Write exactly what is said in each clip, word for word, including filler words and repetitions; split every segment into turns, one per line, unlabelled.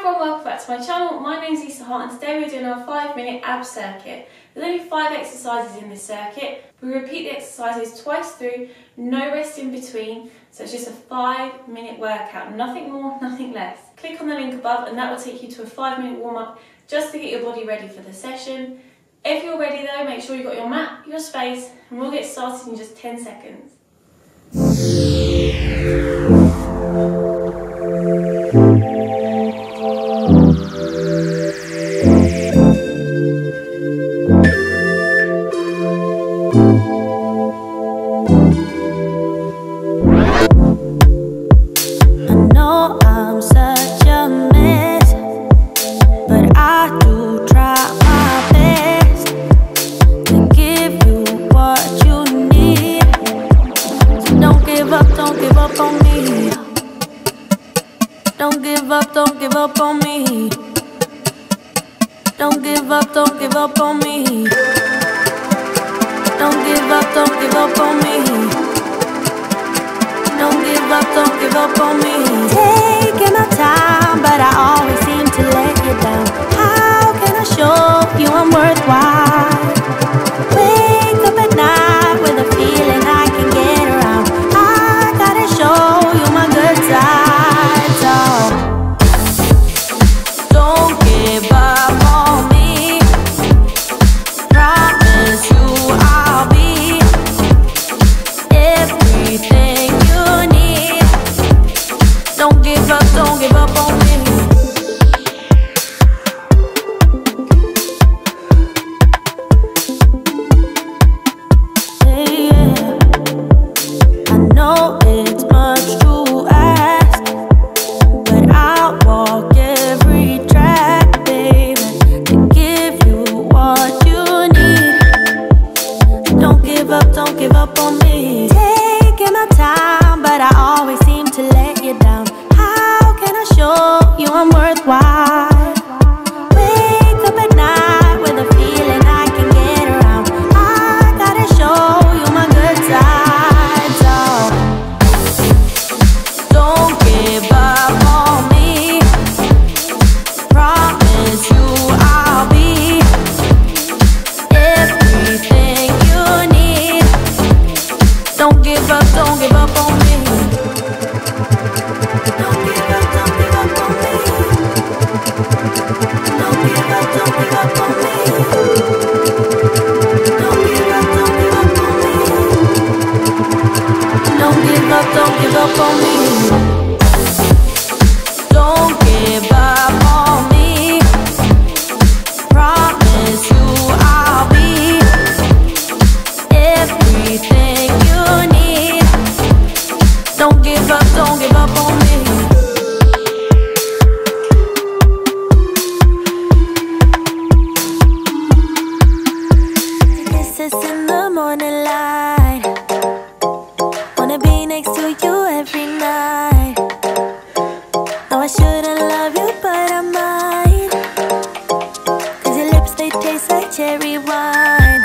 everyone, welcome back to my channel. My name is Lisa Hart and today we're doing our five minute ab circuit. There's only five exercises in this circuit. We repeat the exercises twice through, no rest in between, so it's just a five minute workout, nothing more, nothing less. Click on the link above and that will take you to a five minute warm up just to get your body ready for the session. If you're ready though, make sure you've got your mat, your space, and we'll get started in just ten seconds.
Don't give up, don't give up on me. Don't give up, don't give up on me. Don't give up, don't give up on me. Don't give up, don't give up on me. Taking my time, but I always seem to let you down. How can I show you I'm worthwhile? Wake up at night with a feeling I can get around. I gotta show you my good side. Don't give up on me. Promise you I'll be everything you need. Don't give up, don't give up on me. Hey, yeah. I know it's much to ask, but I'll walk every track, baby, to give you what you need. Don't give up, don't give up on me. Taking my time, but I always seem to let you down. How can I show you I'm worthwhile? Wake up at night with a feeling I can get around. I gotta show you my good side, so don't give up on me. Promise you I'll be everything you need. Don't give up, don't give up on me. Don't give up, don't give up on me. Don't give up, don't give up on me. Don't give up, don't give up on me. Don't give up, don't give up on me. Don't give up on me. Promise you I'll be everything you need. Don't give up, don't give up on me. Kisses in the morning light. Wanna be next to you every night. No, I shouldn't love you, but I might. Cause your lips, they taste like cherry wine.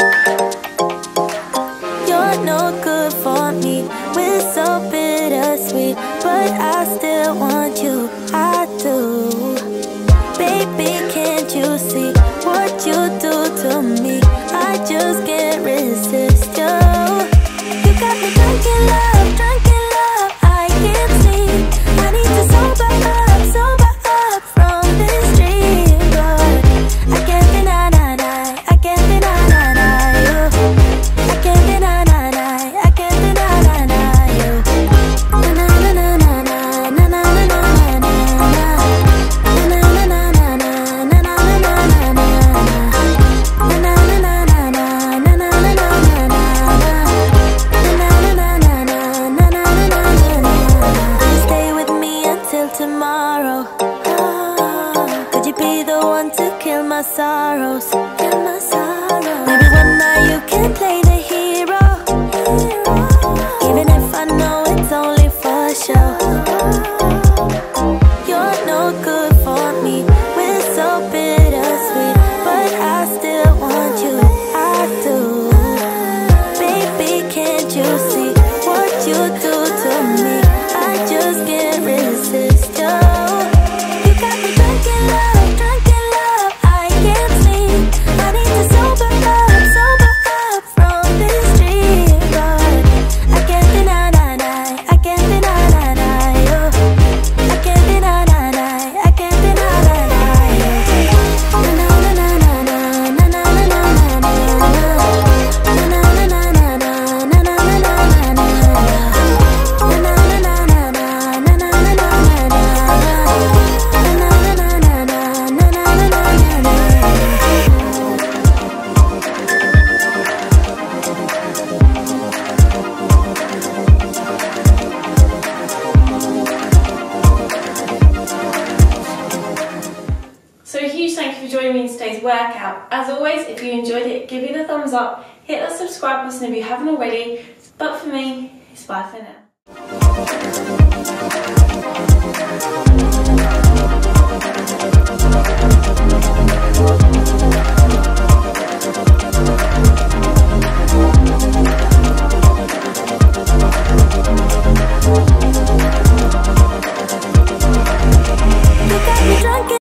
You're no good for me. We're so bittersweet, but I still want you, I do. Baby, can't you see what you do to me? I just can't resist you. You got me drunk in love, drunk in love, I can't sleep. I need to sober up, sober up from this dream, but I can't deny, deny, I can't deny, deny you. I can't deny, deny, I can't deny, deny you. Na na na na na na na na na na na na. Na na na na na na na na na na na. Na na na na na na na na na na na. Stay with me until tomorrow. Could you be the one to kill my sorrows? Kill my sorrows. Maybe one night you can play the hero, even if I know it's only for show. You're no good for me. We're so bittersweet, but I still want you, I do. Baby, can't you see what you do to me? I just can't resist you. You got me thinking
for joining me in today's workout. As always, if you enjoyed it, give it a thumbs up, hit that subscribe button if you haven't already. But for me, it's bye for now.